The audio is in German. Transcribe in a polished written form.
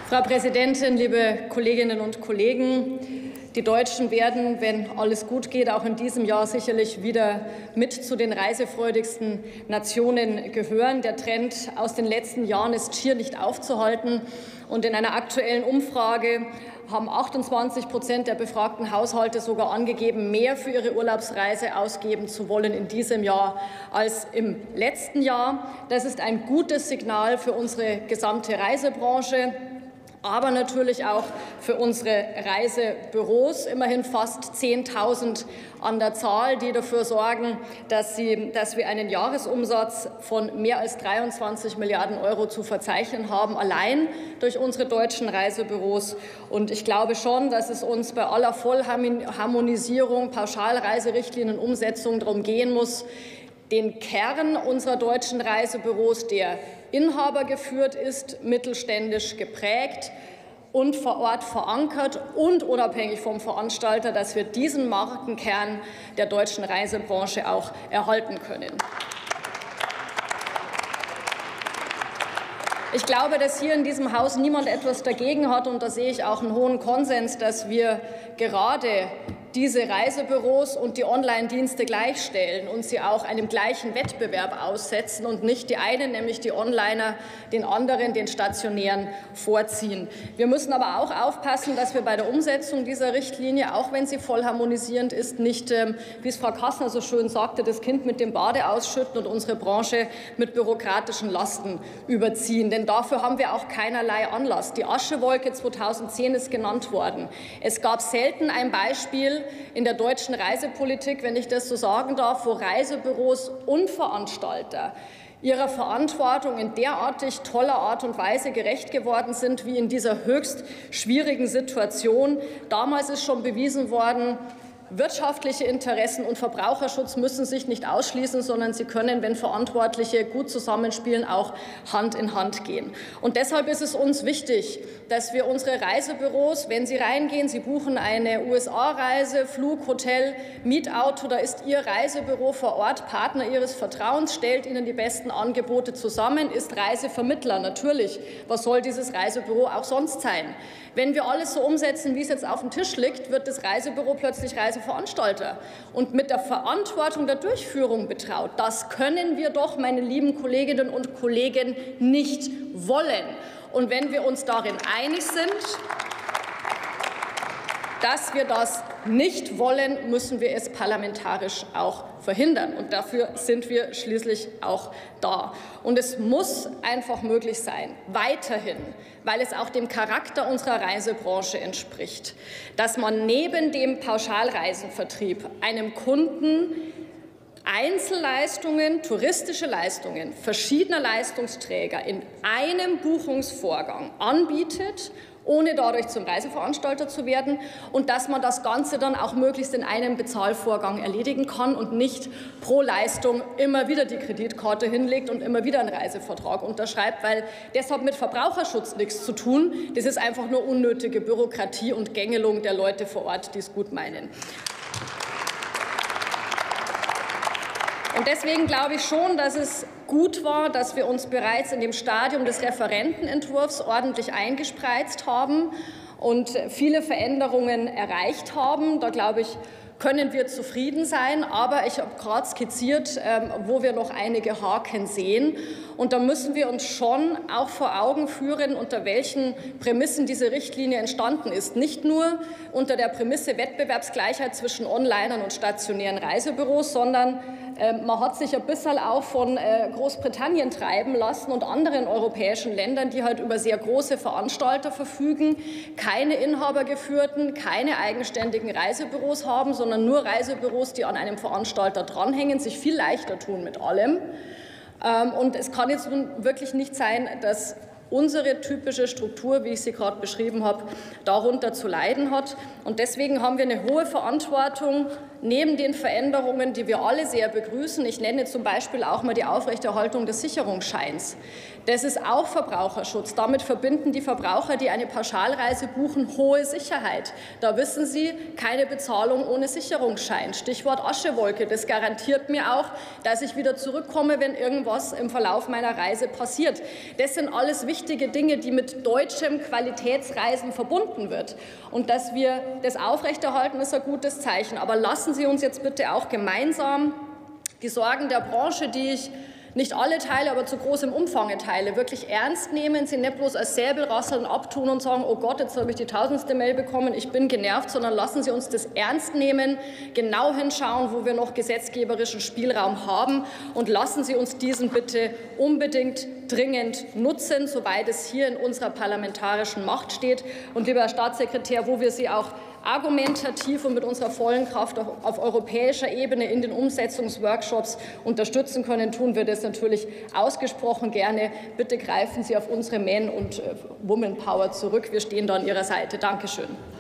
Frau Präsidentin, liebe Kolleginnen und Kollegen! Die Deutschen werden, wenn alles gut geht, auch in diesem Jahr sicherlich wieder mit zu den reisefreudigsten Nationen gehören. Der Trend aus den letzten Jahren ist schier nicht aufzuhalten. Und in einer aktuellen Umfrage haben 28% der befragten Haushalte sogar angegeben, mehr für ihre Urlaubsreise ausgeben zu wollen in diesem Jahr als im letzten Jahr. Das ist ein gutes Signal für unsere gesamte Reisebranche, aber natürlich auch für unsere Reisebüros, immerhin fast 10.000 an der Zahl, die dafür sorgen, dass wir einen Jahresumsatz von mehr als 23 Milliarden € zu verzeichnen haben, allein durch unsere deutschen Reisebüros. Und ich glaube schon, dass es uns bei aller Vollharmonisierung, Pauschalreiserichtlinienumsetzung darum gehen muss, den Kern unserer deutschen Reisebüros, der inhabergeführt ist, mittelständisch geprägt und vor Ort verankert und unabhängig vom Veranstalter, dass wir diesen Markenkern der deutschen Reisebranche auch erhalten können. Ich glaube, dass hier in diesem Haus niemand etwas dagegen hat, und da sehe ich auch einen hohen Konsens, dass wir gerade diese Reisebüros und die Online-Dienste gleichstellen und sie auch einem gleichen Wettbewerb aussetzen und nicht die einen, nämlich die Onliner, den anderen, den stationären, vorziehen. Wir müssen aber auch aufpassen, dass wir bei der Umsetzung dieser Richtlinie, auch wenn sie voll harmonisierend ist, nicht, wie es Frau Kassner so schön sagte, das Kind mit dem Bade ausschütten und unsere Branche mit bürokratischen Lasten überziehen. Denn dafür haben wir auch keinerlei Anlass. Die Aschewolke 2010 ist genannt worden. Es gab selten ein Beispiel in der deutschen Reisepolitik, wenn ich das so sagen darf, wo Reisebüros und Veranstalter ihrer Verantwortung in derartig toller Art und Weise gerecht geworden sind wie in dieser höchst schwierigen Situation. Damals ist schon bewiesen worden, wirtschaftliche Interessen und Verbraucherschutz müssen sich nicht ausschließen, sondern sie können, wenn Verantwortliche gut zusammenspielen, auch Hand in Hand gehen. Und deshalb ist es uns wichtig, dass wir unsere Reisebüros, wenn sie reingehen, sie buchen eine USA-Reise, Flug, Hotel, Mietauto, da ist Ihr Reisebüro vor Ort Partner Ihres Vertrauens, stellt Ihnen die besten Angebote zusammen, ist Reisevermittler. Natürlich, was soll dieses Reisebüro auch sonst sein? Wenn wir alles so umsetzen, wie es jetzt auf dem Tisch liegt, wird das Reisebüro plötzlich Reiseveranstalter und mit der Verantwortung der Durchführung betraut. Das können wir doch, meine lieben Kolleginnen und Kollegen, nicht wollen. Und wenn wir uns darin einig sind, dass wir das nicht wollen, müssen wir es parlamentarisch auch verhindern. Und dafür sind wir schließlich auch da. Und es muss einfach möglich sein, weiterhin, weil es auch dem Charakter unserer Reisebranche entspricht, dass man neben dem Pauschalreisenvertrieb einem Kunden Einzelleistungen, touristische Leistungen verschiedener Leistungsträger in einem Buchungsvorgang anbietet, ohne dadurch zum Reiseveranstalter zu werden, und dass man das Ganze dann auch möglichst in einem Bezahlvorgang erledigen kann und nicht pro Leistung immer wieder die Kreditkarte hinlegt und immer wieder einen Reisevertrag unterschreibt, weil das hat mit Verbraucherschutz nichts zu tun. Das ist einfach nur unnötige Bürokratie und Gängelung der Leute vor Ort, die es gut meinen. Und deswegen glaube ich schon, dass es gut war, dass wir uns bereits in dem Stadium des Referentenentwurfs ordentlich eingespreizt haben und viele Veränderungen erreicht haben. Da glaube ich, können wir zufrieden sein. Aber ich habe gerade skizziert, wo wir noch einige Haken sehen. Und da müssen wir uns schon auch vor Augen führen, unter welchen Prämissen diese Richtlinie entstanden ist. Nicht nur unter der Prämisse Wettbewerbsgleichheit zwischen Onlinern und stationären Reisebüros, sondern man hat sich ein bisschen auch von Großbritannien treiben lassen und anderen europäischen Ländern, die halt über sehr große Veranstalter verfügen, keine inhabergeführten, keine eigenständigen Reisebüros haben, sondern nur Reisebüros, die an einem Veranstalter dranhängen, sich viel leichter tun mit allem. Und es kann jetzt nun wirklich nicht sein, dass unsere typische Struktur, wie ich sie gerade beschrieben habe, darunter zu leiden hat. Und deswegen haben wir eine hohe Verantwortung, neben den Veränderungen, die wir alle sehr begrüßen, ich nenne zum Beispiel auch mal die Aufrechterhaltung des Sicherungsscheins. Das ist auch Verbraucherschutz. Damit verbinden die Verbraucher, die eine Pauschalreise buchen, hohe Sicherheit. Da wissen Sie, keine Bezahlung ohne Sicherungsschein. Stichwort Aschewolke. Das garantiert mir auch, dass ich wieder zurückkomme, wenn irgendwas im Verlauf meiner Reise passiert. Das sind alles wichtige Dinge, die mit deutschem Qualitätsreisen verbunden wird. Und dass wir das aufrechterhalten, ist ein gutes Zeichen. Aber lassen Sie uns jetzt bitte auch gemeinsam die Sorgen der Branche, die ich nicht alle teile, aber zu großem Umfang teile, wirklich ernst nehmen, sie nicht bloß als Säbelrasseln abtun und sagen, oh Gott, jetzt habe ich die 1000. Mail bekommen, ich bin genervt, sondern lassen Sie uns das ernst nehmen, genau hinschauen, wo wir noch gesetzgeberischen Spielraum haben, und lassen Sie uns diesen bitte unbedingt dringend nutzen, soweit es hier in unserer parlamentarischen Macht steht. Und lieber Herr Staatssekretär, wo wir Sie auch argumentativ und mit unserer vollen Kraft auf europäischer Ebene in den Umsetzungsworkshops unterstützen können, tun wir das natürlich ausgesprochen gerne. Bitte greifen Sie auf unsere Men- und Womanpower zurück. Wir stehen da an Ihrer Seite. Dankeschön.